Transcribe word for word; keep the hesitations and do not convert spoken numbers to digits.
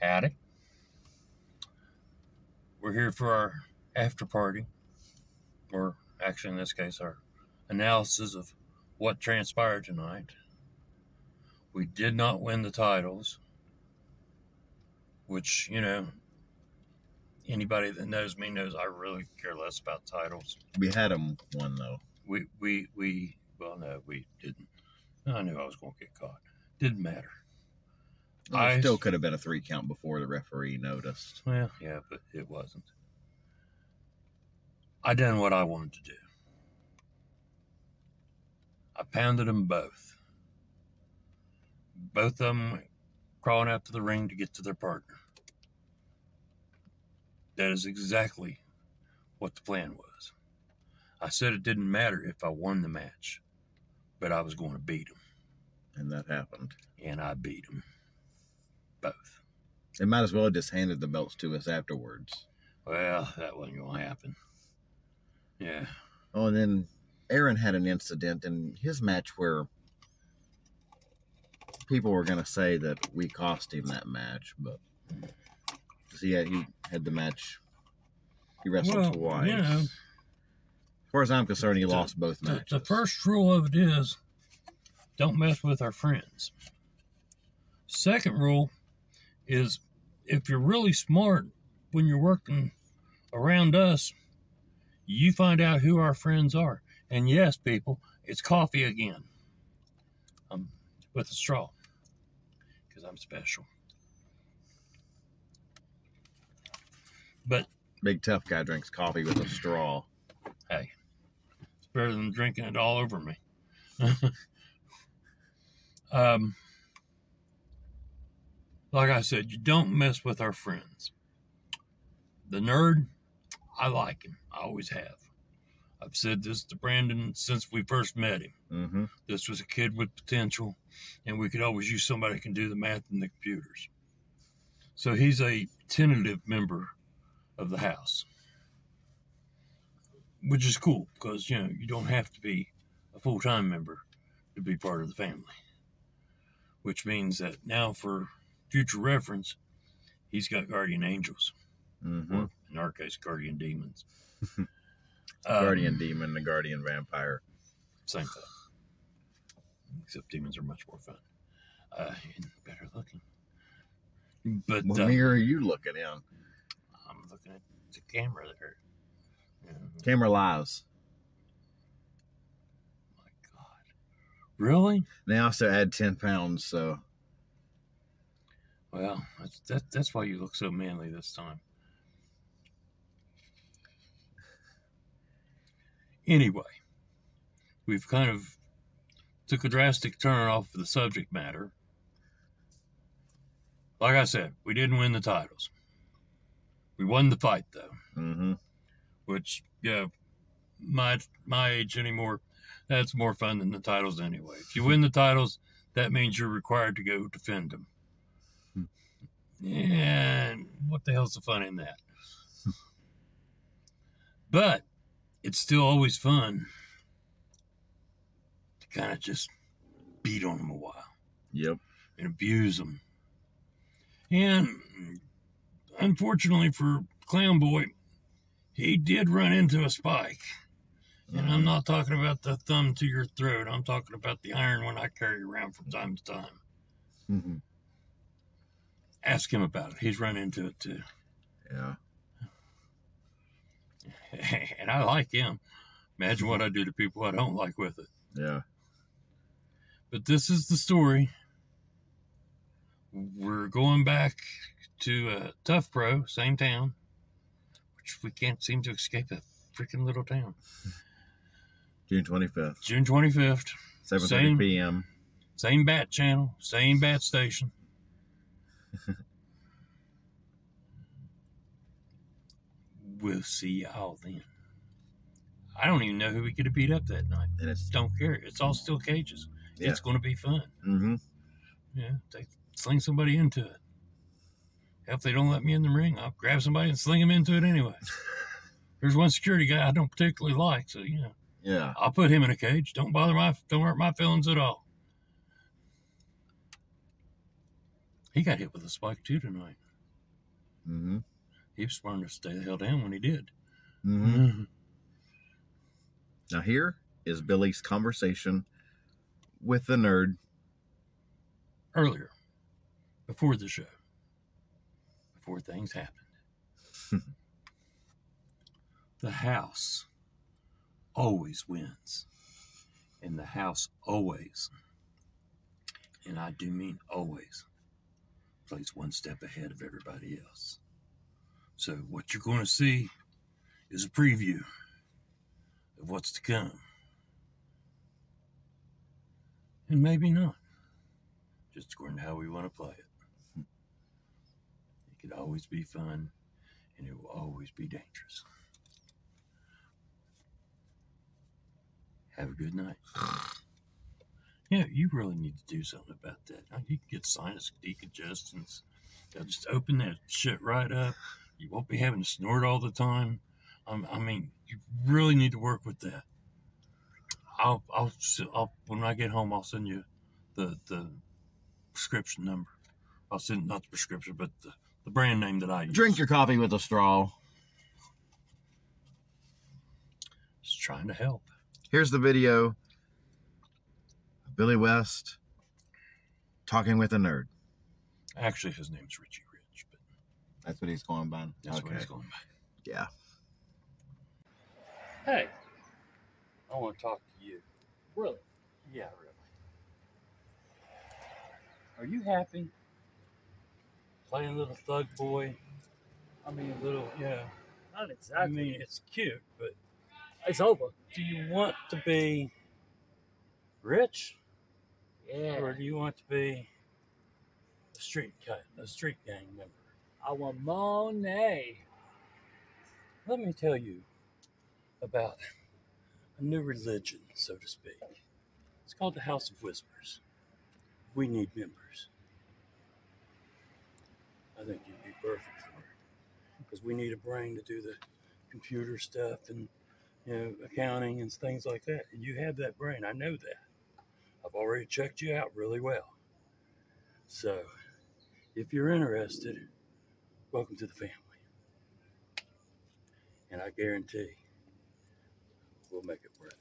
Howdy. We're here for our after party, or actually in this case, our analysis of what transpired tonight. We did not win the titles, which, you know, anybody that knows me knows I really care less about titles. We had them one, though. We, we, we, well, no, we didn't. I knew I was going to get caught. Didn't matter. Well, I it still could have been a three count before the referee noticed. Well, yeah, but it wasn't. I done what I wanted to do. I pounded them both. Both of them went crawling out to the ring to get to their partner. That is exactly what the plan was. I said it didn't matter if I won the match, but I was going to beat them. And that happened. And I beat them. Both. They might as well have just handed the belts to us afterwards. Well, that wasn't going to happen. Yeah. Oh, and then Aaron had an incident in his match where people were going to say that we cost him that match, but he had, he had the match. He wrestled well, twice. You know, as far as I'm concerned, he the, lost both the, matches. The first rule of it is don't mess with our friends. Second rule is if you're really smart when you're working around us, you find out who our friends are. And yes, people, it's coffee again. Um, with a straw. Because I'm special. But Big tough guy drinks coffee with a straw. Hey, it's better than drinking it all over me. um, like I said, you don't mess with our friends. The nerd, I like him. I always have. I've said this to Brandon since we first met him. Mm-hmm. This was a kid with potential, and we could always use somebody who can do the math in the computers. So he's a tentative member of the house, which is cool because, you know, you don't have to be a full-time member to be part of the family, which means that now for future reference, he's got guardian angels, Mm-hmm. or in our case, guardian demons. Guardian um, demon, the guardian vampire. Same thing. Except demons are much more fun. Uh, and better looking. But What uh, mirror are you looking in? I'm looking at the camera there. Yeah. Camera lies. My God. Really? They also add ten pounds, so. Well, that's, that, that's why you look so manly this time. Anyway, we've kind of took a drastic turn off of the subject matter. Like I said, we didn't win the titles. We won the fight, though. Mm-hmm. Which, yeah, my my age anymore, that's more fun than the titles anyway. If you win the titles, that means you're required to go defend them. And what the hell's the fun in that? But it's still always fun to kind of just beat on them a while. Yep. And abuse them. And unfortunately for Clown Boy, he did run into a spike. And I'm not talking about the thumb to your throat. I'm talking about the iron one I carry around from time to time. Mm-hmm. Ask him about it. He's run into it too. Yeah. And I like him. Imagine what I do to people I don't like with it. Yeah. But this is the story. We're going back to uh, Tough Pro, same town, which we can't seem to escape that freaking little town. June twenty-fifth. June twenty-fifth. seven thirty p.m. Same bat channel, same bat station. We'll see y'all then. I don't even know who we could have beat up that night. And it's Don't care. It's all still cages. Yeah. It's going to be fun. Mm-hmm. Yeah, they sling somebody into it. If they don't let me in the ring, I'll grab somebody and sling them into it anyway. There's one security guy I don't particularly like, so you know, Yeah. I'll put him in a cage. Don't bother my, don't hurt my feelings at all. He got hit with a spike too tonight. Mm-hmm. He was smart enough to stay the hell down when he did. Mm-hmm. Now here is Billy's conversation with the nerd. Earlier, before the show, before things happened. The house always wins. And the house always, and I do mean always, plays one step ahead of everybody else. So what you're going to see is a preview of what's to come. And maybe not. Just according to how we want to play it. It could always be fun, and it will always be dangerous. Have a good night. Yeah, you really need to do something about that. You can get sinus decongestants. They'll just open that shit right up. You won't be having to snort all the time. Um, I mean, you really need to work with that. I'll, I'll, I'll, when I get home, I'll send you the the prescription number. I'll send not the prescription, but the, the brand name that I use. Drink your coffee with a straw. Just trying to help. Here's the video of Billy West talking with a nerd. Actually, his name's Richie Rich, but that's what he's going by. That's okay. what he's going by. Yeah. Hey, I want to talk to you. Really? Yeah, really. Are you happy? Playing little thug boy? I mean, little, yeah. Not exactly. I mean, it's cute, but it's over. do you want to be rich? Yeah. Or do you want to be a street cat, a street gang member? I want Monet. Let me tell you about a new religion, so to speak. It's called the House of Whispers. We need members. I think you'd be perfect for it. Because we need a brain to do the computer stuff and, you know, accounting and things like that. And you have that brain. I know that. I've already checked you out really well. So, if you're interested, welcome to the family. And I guarantee we'll make it worth it.